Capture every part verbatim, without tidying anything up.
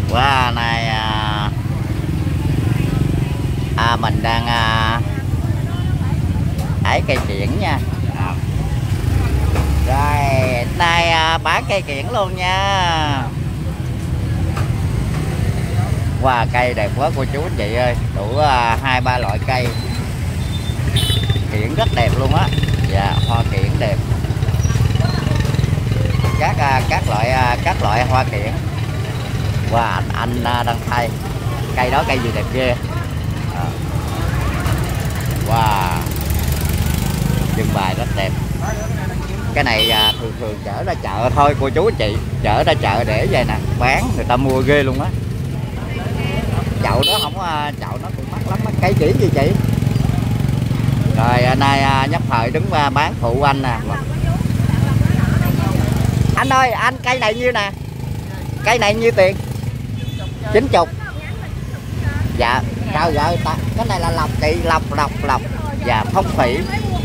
Wow, này à, à, mình đang à, hái cây kiển nha. À. Rồi nay à, bán cây kiển luôn nha. Wow, cây đẹp quá cô chú anh chị ơi, đủ à, hai ba loại cây. Kiển rất đẹp luôn á. Dạ, hoa kiển đẹp. Các à, các loại à, các loại hoa kiển. Wow, anh, anh à, đang thay cây đó, cây gì đẹp ghê. À. Wow, trưng bày rất đẹp. Cái này à, thường thường chở ra chợ thôi cô chú anh chị, chở ra chợ để vậy nè bán, người ta mua ghê luôn á. Chậu đó không, chậu nó cũng mắc lắm. Cây kiển gì chị? Rồi nay à, Nhất Thời đứng à, bán phụ anh nè. Anh ơi, anh cây này nhiêu nè? Cây này nhiêu tiền? Chín chục. Dạ, trời ơi, cái này là lọc chị, lọc lọc lọc. Dạ, phong thủy.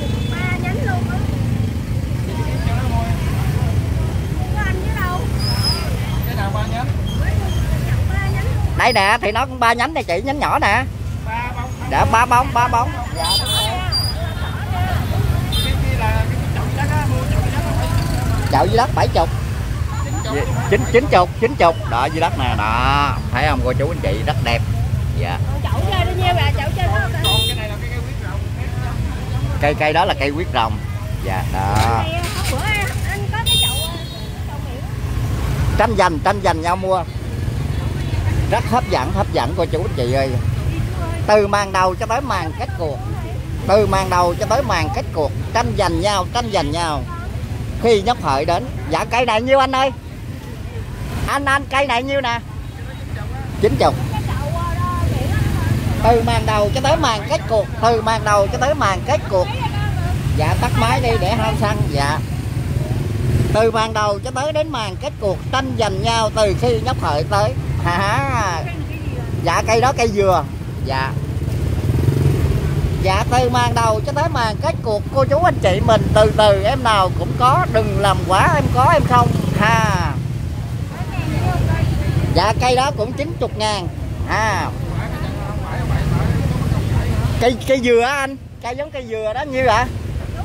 Đây nè, thì nó cũng ba nhánh này chị, nhánh nhỏ nè. Dạ, ba bóng, ba bóng. Dạ. Chậu dưới đất bảy chục. Chín chín chục, chín chục. Đó dưới đất nè, đó. Thấy không cô chú anh chị, rất đẹp. Dạ. Chậu chơi bao nhiêu bà? Chậu chơi đó. Cây cây đó là cây huyết rồng. Dạ, đó. Tranh giành, tranh giành nhau mua. Rất hấp dẫn, hấp dẫn cô chú anh chị ơi. Từ màn đầu cho tới màn kết cuộc. Từ màn đầu cho tới màn kết cuộc, tranh giành nhau, tranh giành nhau. Khi Nhất Thời đến. Dạ, cây này nhiêu anh ơi? Anh anh cây này nhiêu nè? Chín chục. Từ màn đầu cho tới màn kết cuộc, từ màn đầu cho tới màn kết cuộc. Dạ, tắt máy đi để hao xăng. Dạ. Từ màn đầu cho tới đến màn kết cuộc, tranh giành nhau từ khi Nhất Thời tới. À, dạ, cây đó cây dừa. Dạ. Dạ, từ màn đầu cho tới màn kết cuộc cô chú anh chị mình từ từ, em nào cũng có, đừng làm quá em có em không ha. Dạ, cây đó cũng chín mươi ngàn. À, cây cây dừa á anh, cây giống cây dừa đó như ạ.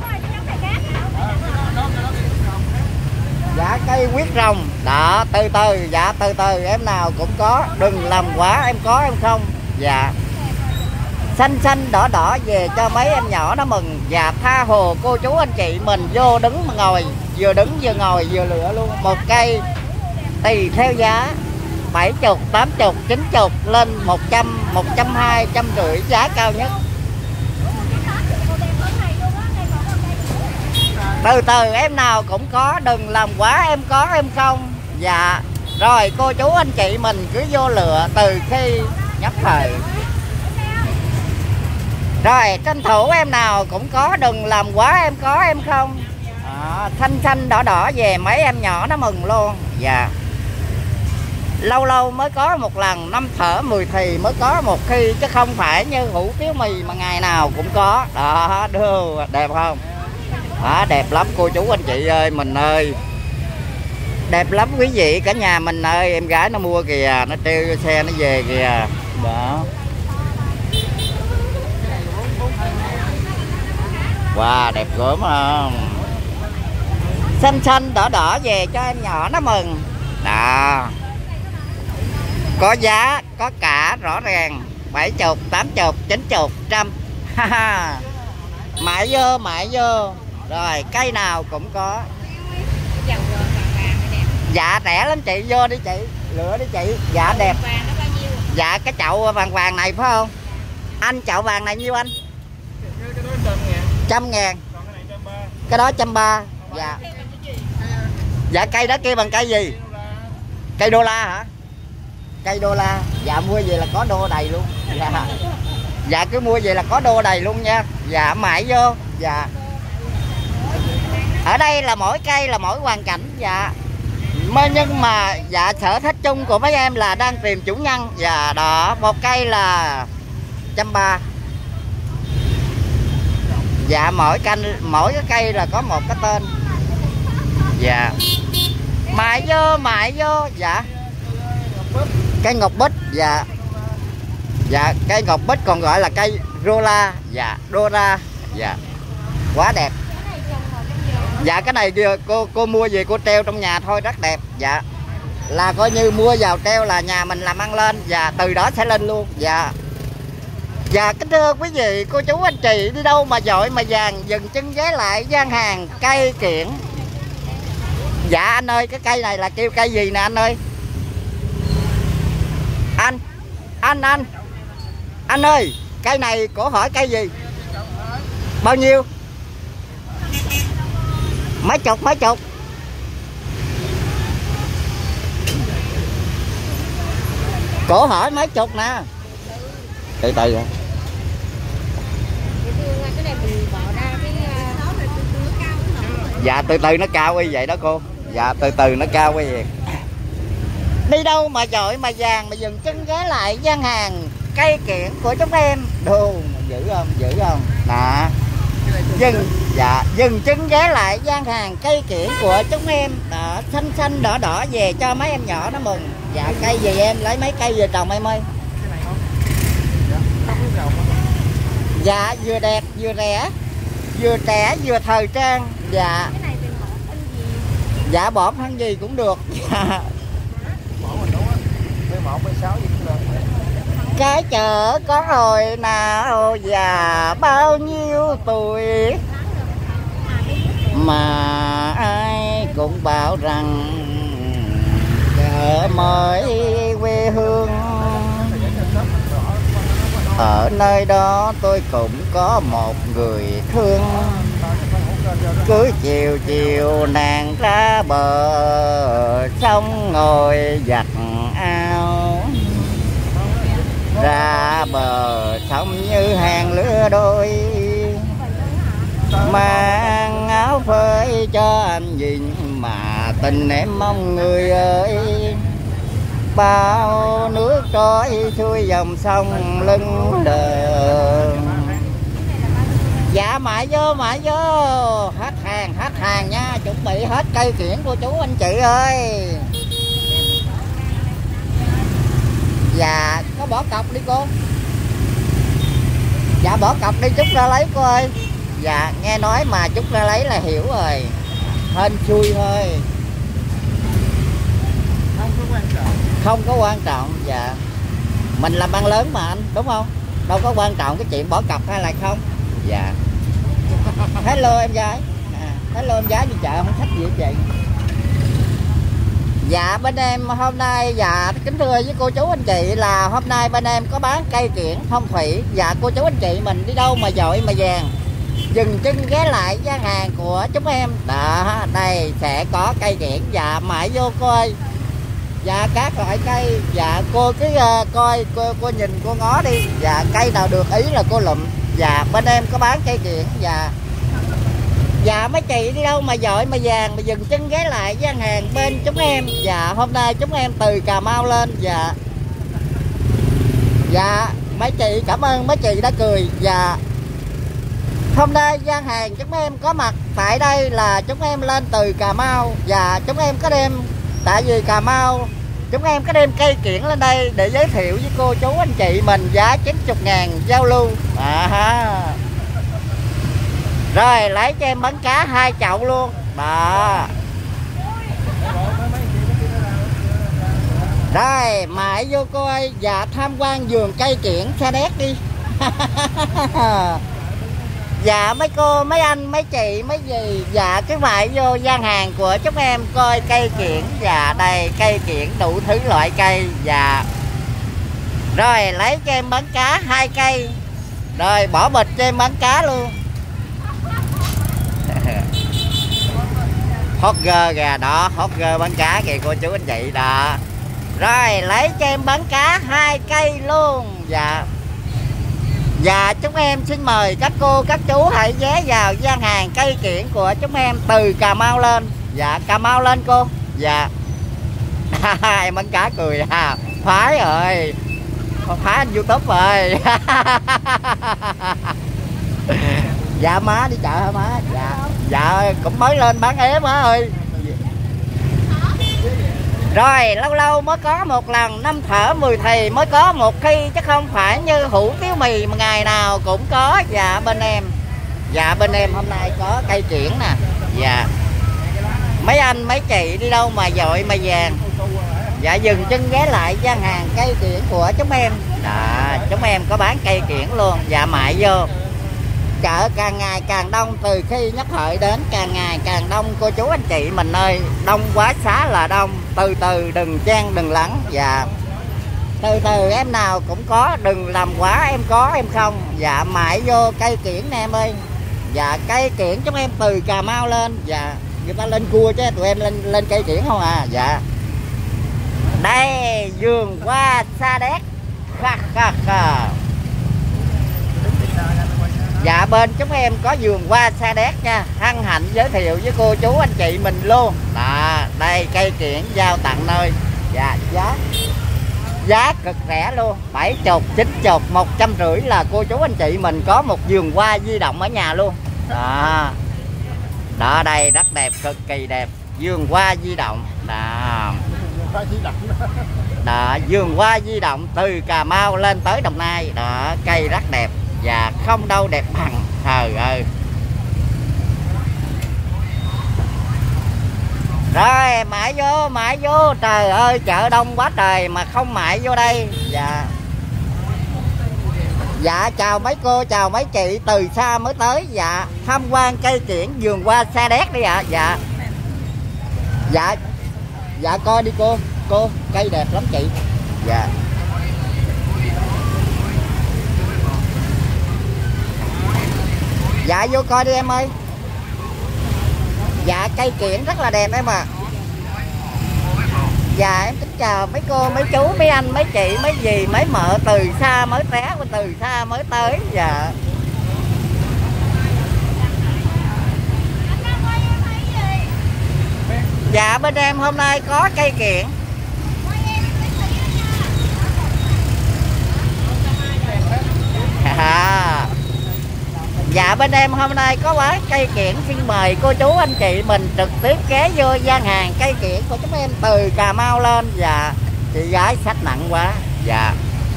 Dạ, cây huyết rồng đó, từ từ. Dạ, từ từ, em nào cũng có, đừng làm quá em có em không. Dạ. Xanh xanh đỏ đỏ về cho mấy em nhỏ nó mừng. Và tha hồ cô chú anh chị mình vô đứng mà ngồi, vừa đứng vừa ngồi vừa lựa luôn. Một cây tùy theo giá bảy chục, tám chục, chín chục lên một trăm, một trăm hai, trăm rưỡi giá cao nhất. Từ từ, em nào cũng có, đừng làm quá em có em không. Dạ. Rồi cô chú anh chị mình cứ vô lựa từ khi Nhất Thời. Rồi tranh thủ em nào cũng có, đừng làm quá em có em không. À, xanh xanh đỏ đỏ về mấy em nhỏ nó mừng luôn. Dạ. Lâu lâu mới có một lần, năm thở mười thì mới có một khi, chứ không phải như hủ tiếu mì mà ngày nào cũng có. Đó, đưa đẹp không? Đó, đẹp lắm cô chú anh chị ơi mình ơi. Đẹp lắm quý vị cả nhà mình ơi. Em gái nó mua kìa, nó treo xe nó về kìa. Đó. Wow, đẹp gớm không? Xanh xanh đỏ đỏ về cho em nhỏ nó mừng. Đó. Có giá, có cả rõ ràng. Bảy chục, tám chục, chín chục, trăm. Mại vô, mại vô. Rồi cây nào cũng có. Dạ rẻ lắm chị, vô đi chị, lựa đi chị. Dạ đẹp. Dạ, cái chậu vàng vàng này phải không? Anh chậu vàng này nhiêu anh? Trăm ngàn. Cái đó trăm ba. Dạ. Dạ, cây đó kia bằng cây gì? Cây đô la hả? Cây đô la. Dạ, mua về là có đô đầy luôn. Dạ. Dạ, cứ mua về là có đô đầy luôn nha. Dạ, mại vô. Dạ. Ở đây là mỗi cây là mỗi hoàn cảnh. Dạ. Nhưng mà dạ, sở thích chung của mấy em là đang tìm chủ nhân. Dạ, đó, một cây là trăm ba. Dạ, mỗi canh, mỗi cái cây là có một cái tên. Dạ. Mại vô, mại vô. Dạ. Cây ngọc bích. Dạ. Dạ, cây ngọc bích còn gọi là cây Rola. Dạ, Dora. Dạ. Quá đẹp. Dạ, cái này cô cô mua về cô treo trong nhà thôi, rất đẹp. Dạ. Là coi như mua vào treo là nhà mình làm ăn lên, và từ đó sẽ lên luôn. Dạ. Dạ, kính thưa quý vị, cô chú anh chị, đi đâu mà dội mà vàng, dừng chân ghé lại gian hàng cây kiển. Dạ anh ơi, cái cây này là kêu cây gì nè anh ơi? Anh, anh, anh Anh ơi, cây này cổ hỏi cây gì? Bao nhiêu? Mấy chục, mấy chục? Cổ hỏi mấy chục nè. Từ từ rồi. Dạ từ từ nó cao như vậy đó cô. Dạ từ từ nó cao như vậy. Đi đâu mà dội mà vàng mà dừng chân ghé lại gian hàng cây kiển của chúng em. Đồ dữ không, dữ không? Nè. Dừng, dạ, dừng chân ghé lại gian hàng cây kiển của chúng em. Đó, xanh xanh đỏ đỏ về cho mấy em nhỏ nó mừng. Dạ cây gì em lấy mấy cây về trồng em ơi. Dạ vừa đẹp vừa rẻ, vừa trẻ vừa thời trang. Dạ. Dạ bỏ thân gì cũng được. Dạ. Cái chợ có rồi nào già bao nhiêu tuổi mà ai cũng bảo rằng chợ mới quê hương. Ở nơi đó tôi cũng có một người thương, cứ chiều chiều nàng ra bờ sông ngồi giặt áo, ra bờ sông như hàng lứa đôi, mang áo phơi cho anh nhìn mà tình em mong người ơi. Bao nước trôi xuôi dòng sông lưng đờn. Dạ mãi vô mãi vô. Hết hàng hết hàng nha. Chuẩn bị hết cây kiển cô chú anh chị ơi. Dạ có bỏ cọc đi cô. Dạ bỏ cọc đi chút ra lấy cô ơi. Dạ nghe nói mà chút ra lấy là hiểu rồi. Hên xui thôi. Không có quan trọng. Dạ mình làm ăn lớn mà anh, đúng không? Đâu có quan trọng cái chuyện bỏ cọc hay là không. Dạ. Hello em gái. À, hello em gái đi chợ không thích gì hết vậy. Dạ bên em hôm nay, dạ kính thưa với cô chú anh chị là hôm nay bên em có bán cây kiển phong thủy. Dạ cô chú anh chị mình đi đâu mà dội mà vàng, dừng chân ghé lại gian hàng của chúng em. Đó, đây sẽ có cây kiển. Dạ mãi vô coi. Dạ các loại cây. Dạ cô cứ uh, coi cô, cô nhìn cô ngó đi. Dạ cây nào được ý là cô lụm. Dạ bên em có bán cây kiển. Dạ. Dạ mấy chị đi đâu mà dội mà vàng mà dừng chân ghé lại gian hàng bên chúng em. Dạ hôm nay chúng em từ Cà Mau lên. Dạ. Dạ mấy chị cảm ơn mấy chị đã cười. Dạ hôm nay gian hàng chúng em có mặt tại đây là chúng em lên từ Cà Mau. Và chúng em có đem, tại vì Cà Mau chúng em có đem cây kiển lên đây để giới thiệu với cô chú anh chị mình giá chín mươi ngàn giao lưu. À, rồi lấy cho em bánh cá hai chậu luôn. Đó. Rồi mãi vô coi. Dạ tham quan vườn cây kiển Sa Đéc đi. Dạ mấy cô, mấy anh, mấy chị, mấy gì. Dạ cứ mãi vô gian hàng của chúng em coi cây kiển. Dạ đây cây kiển đủ thứ loại cây. Dạ. Rồi lấy cho em bánh cá hai cây. Rồi bỏ bịch cho em bánh cá luôn. Hot girl kìa, đó hot girl bán cá kìa cô chú anh chị đó. Rồi lấy cho em bán cá hai cây luôn. Dạ. Và chúng em xin mời các cô các chú hãy ghé vào gian hàng cây kiển của chúng em từ Cà Mau lên. Dạ Cà Mau lên cô. Dạ. Em bán cá cười ha. Phái rồi. Phái anh YouTube rồi. Dạ má đi chợ hả má? Dạ. Dạ cũng mới lên bán ế má ơi. Rồi lâu lâu mới có một lần, năm thở mười thì mới có một khi, chứ không phải như hủ tiếu mì mà ngày nào cũng có. Dạ bên em, dạ bên em hôm nay có cây kiển nè. Dạ mấy anh mấy chị đi đâu mà dội mà vàng. Dạ dừng chân ghé lại gian hàng cây kiển của chúng em. Đó, chúng em có bán cây kiển luôn. Dạ mại vô. Chợ càng ngày càng đông, từ khi nhắc hợi đến càng ngày càng đông cô chú anh chị mình ơi. Đông quá xá là đông. Từ từ đừng chen đừng lắng. Dạ từ từ em nào cũng có, đừng làm quá em có em không. Dạ mại vô cây kiển nè em ơi. Dạ cây kiển chúng em từ Cà Mau lên. Dạ người ta lên cua chứ tụi em lên lên cây kiển không à. Dạ đây vườn hoa Sa Đéc. Khà, khà, khà. Dạ bên chúng em có vườn hoa Sa Đéc nha. Hân hạnh giới thiệu với cô chú anh chị mình luôn. Đó, đây cây kiển giao tặng nơi. Dạ giá giá cực rẻ luôn, bảy chục, chín chục, một trăm rưỡi là cô chú anh chị mình có một vườn hoa di động ở nhà luôn. Đó. Đó đây rất đẹp, cực kỳ đẹp. Vườn hoa di động. Đó. Đó, vườn hoa di động từ Cà Mau lên tới Đồng Nai. Đó, cây rất đẹp và không đâu đẹp bằng. Trời ơi. Rồi mãi vô, mãi vô. Trời ơi chợ đông quá trời mà không mãi vô đây. Dạ Dạ chào mấy cô, chào mấy chị từ xa mới tới. Dạ tham quan cây kiển vườn hoa Sa Đéc đi ạ. Dạ Dạ Dạ coi đi cô. Cô cây đẹp lắm chị. Dạ Dạ vô coi đi em ơi. Dạ cây kiển rất là đẹp em à. Dạ em kính chào mấy cô, mấy chú, mấy anh, mấy chị, mấy dì, mấy mợ từ xa mới té, từ xa mới tới. Dạ Dạ bên em hôm nay có cây kiển. À, dạ bên em hôm nay có bán cây kiển, xin mời cô chú anh chị mình trực tiếp ghé vô gian hàng cây kiển của chúng em từ Cà Mau lên. Dạ chị gái sách nặng quá. Dạ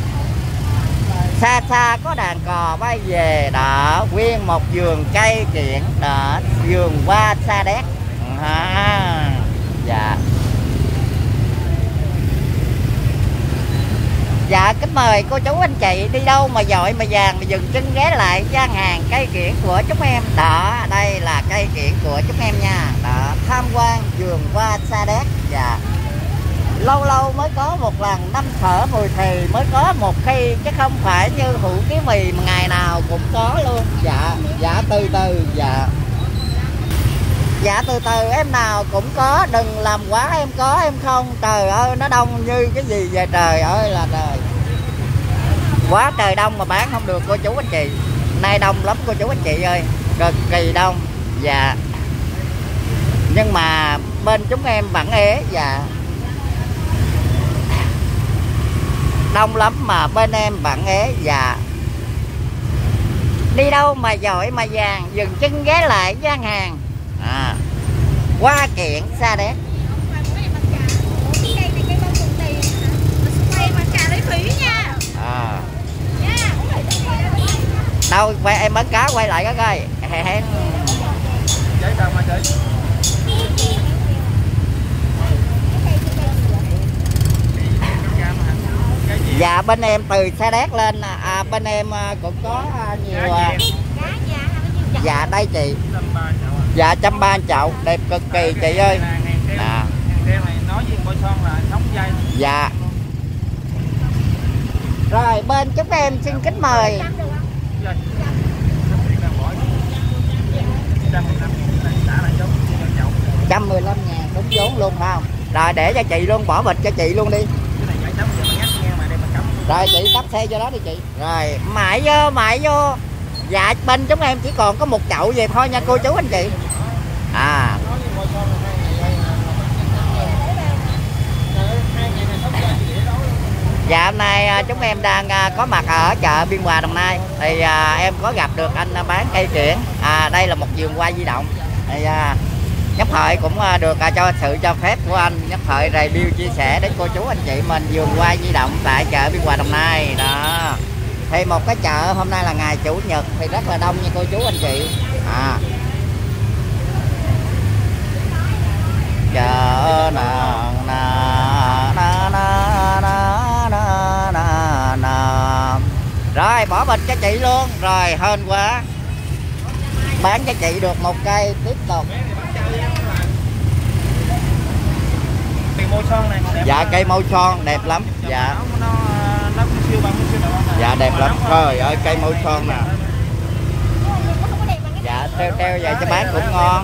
xa xa có đàn cò bay về. Đó nguyên một vườn cây kiển. Đó vườn hoa Sa Đéc. À, dạ Dạ kính mời cô chú anh chị đi đâu mà dội mà vàng mà dừng chân ghé lại gian hàng cây kiển của chúng em. Đó đây là cây kiển của chúng em nha. Đó tham quan vườn hoa Sa Đéc. Dạ lâu lâu mới có một lần, năm thở mười thì mới có một khi, chứ không phải như hủ tiếu mì mà ngày nào cũng có luôn. Dạ Dạ từ từ. Dạ Dạ từ từ em nào cũng có, đừng làm quá em có em không. Trời ơi nó đông như cái gì vậy trời ơi là trời. Quá trời đông mà bán không được cô chú anh chị. Nay đông lắm cô chú anh chị ơi, cực kỳ đông. Dạ nhưng mà bên chúng em vẫn ế. Dạ đông lắm mà bên em vẫn ế. Dạ đi đâu mà giỏi mà vàng, dừng chân ghé lại gian hàng à, hoa kiển Sa Đéc. À. Đâu quay em bán cá quay lại cái coi. Dạ bên em từ Sa Đéc lên à, bên em cũng có nhiều. Dạ đây chị. Dạ trăm ba chậu đẹp cực kỳ chị ơi. À. Dạ rồi bên chúng em xin kính mời. một trăm mười lăm ngàn đúng vốn luôn không? Rồi để cho chị luôn, bỏ bịch cho chị luôn đi. Rồi chị tắt xe cho đó đi chị. Rồi mại vô, mại vô. Dạ bên chúng em chỉ còn có một chậu về thôi nha cô chú anh chị. À dạ hôm nay chúng em đang có mặt ở chợ Biên Hòa Đồng Nai. Thì à, em có gặp được anh bán cây kiển. À đây là một vườn hoa di động. Thì à, Nhấp Hợi cũng được cho sự cho phép của anh Nhấp Hợi review chia sẻ đến cô chú anh chị mình vườn hoa di động tại chợ Biên Hòa Đồng Nai đó. Thì một cái chợ hôm nay là ngày chủ nhật thì rất là đông nha cô chú anh chị. À, chợ nà nà nà nà nà nà nà nà. Rồi bỏ bịch cho chị luôn. Rồi hên quá, bán cho chị được một cây. Tiếp tục. Màu son này đẹp. Dạ cây màu son đẹp lắm. Dạ nó nó siêu bằng siêu đẹp. Dạ đẹp lắm. Trời ơi cây màu son nè. Dạ treo treo vậy cho bán cũng ngon.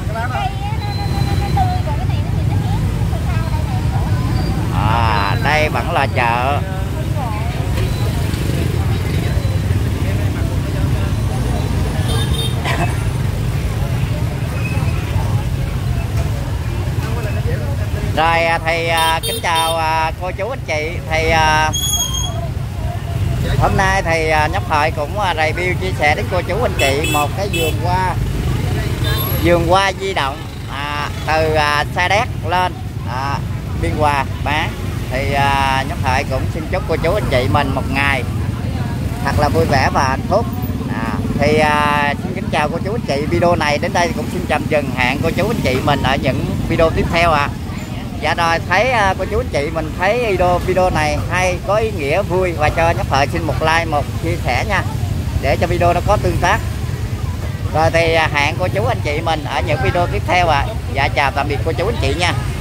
À đây vẫn là chợ. Rồi thì à, kính chào à, cô chú anh chị. Thì à, hôm nay thì à, Nhấp Hợi cũng à, review chia sẻ đến cô chú anh chị một cái vườn hoa vườn hoa di động à, từ à, Sa Đéc lên à, Biên Hòa bán. Thì à, Nhấp Hợi cũng xin chúc cô chú anh chị mình một ngày thật là vui vẻ và hạnh phúc. À, thì à, xin kính chào cô chú anh chị. Video này đến đây cũng xin tạm dừng. Hẹn cô chú anh chị mình ở những video tiếp theo ạ. À. Dạ rồi, thấy cô chú anh chị mình thấy video video này hay, có ý nghĩa vui và cho Nhấp Hợi xin một like, một chia sẻ nha, để cho video nó có tương tác. Rồi thì hẹn cô chú anh chị mình ở những video tiếp theo ạ. À. Dạ chào tạm biệt cô chú anh chị nha.